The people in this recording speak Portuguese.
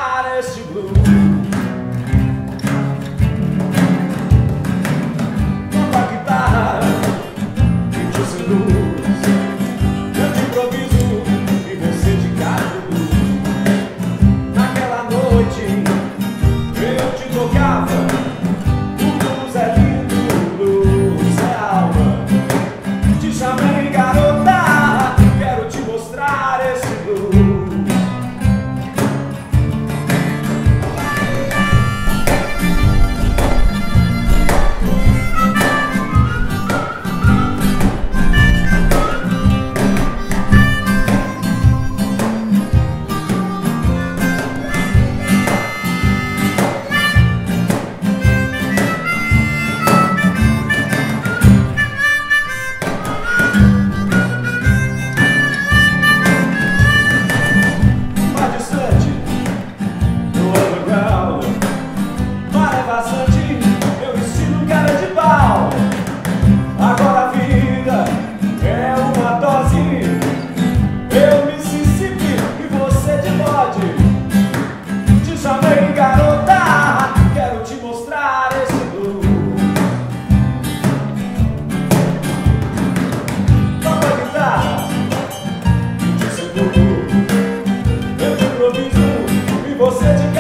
mostrar este blues. Toco a guitarra e te seduz. Eu te improviso e você de cara do blues. Naquela noite eu te tocava. O blues é lindo, o blues é alma. Te chamei garota, quero te mostrar esse blues. Meu estilo cara de pau. Agora a vida é uma dose. Eu Mississippi e você de bode. Te chamei garota, quero te mostrar esse blues. Toca a guitarra e te seduz. Eu te improviso e você de